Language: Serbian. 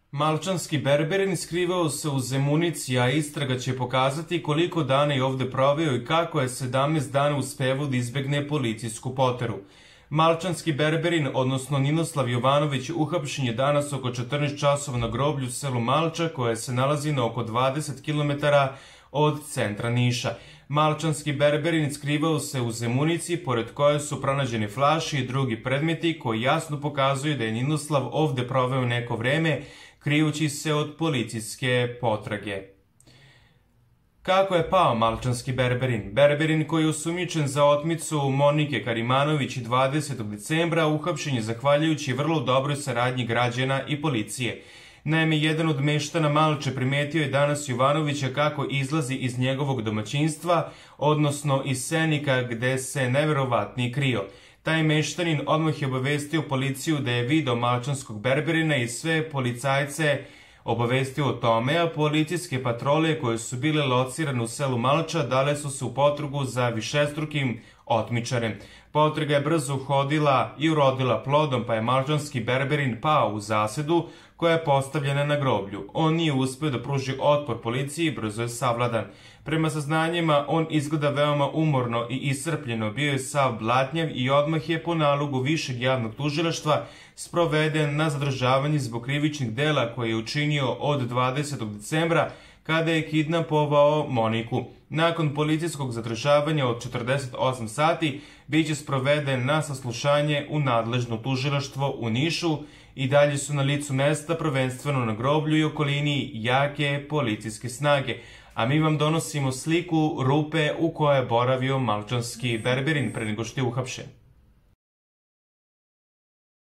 Malčanski berberin skrivao se u Zemunici, a istraga će pokazati koliko dana je ovde proveo i kako je 17 dana uspevao da izbegne policijsku poteru. Malčanski berberin, odnosno Ninoslav Jovanović, uhapšen je danas oko 14 časova na groblju u selu Malča, koje se nalazi na oko 20 km od centra Niša. Malčanski berberin skrivao se u Zemunici, pored koje su pronađene flaše i drugi predmeti koji jasno pokazuju da je Ninoslav ovde proveo neko vreme, krijući se od policijske potrage. Kako je pao Malčanski berberin? Berberin, koji je osumnjičen za otmicu Monike Karimanović 20. decembra, uhapšen je zahvaljujući vrlo dobroj saradnji građana i policije. Naime, jedan od meštana Malče primetio je danas Jovanovića kako izlazi iz njegovog domaćinstva, odnosno iz senika gde se neverovatnije krio. Taj meštanin odmah je obavestio policiju da je video malčanskog berberina i sve policajce obavestio o tome, a policijske patrole koje su bile locirane u selu Malča dale su se u potragu za višestrukim otmičarem. Potraga je brzo uhodila i urodila plodom, pa je malčanski berberin pao u zasedu koja je postavljena na groblju. On nije uspeo da pruži otpor policiji i brzo je savladan. Prema saznanjima, on izgleda veoma umorno i iscrpljeno, bio je sav blatnjav i odmah je po nalogu višeg javnog tužilaštva sproveden na zadržavanje zbog krivičnih dela koje je učinio od 20. decembra kada je kidnapovao Moniku. Nakon policijskog zadržavanja od 48 sati biće sproveden na saslušanje u nadležno tužilaštvo u Nišu i dalje su na licu mesta, prvenstveno na groblju i okolini, jake policijske snage. A mi vam donosimo sliku rupe u kojoj je boravio malčanski berberin pre nego što je uhapšen.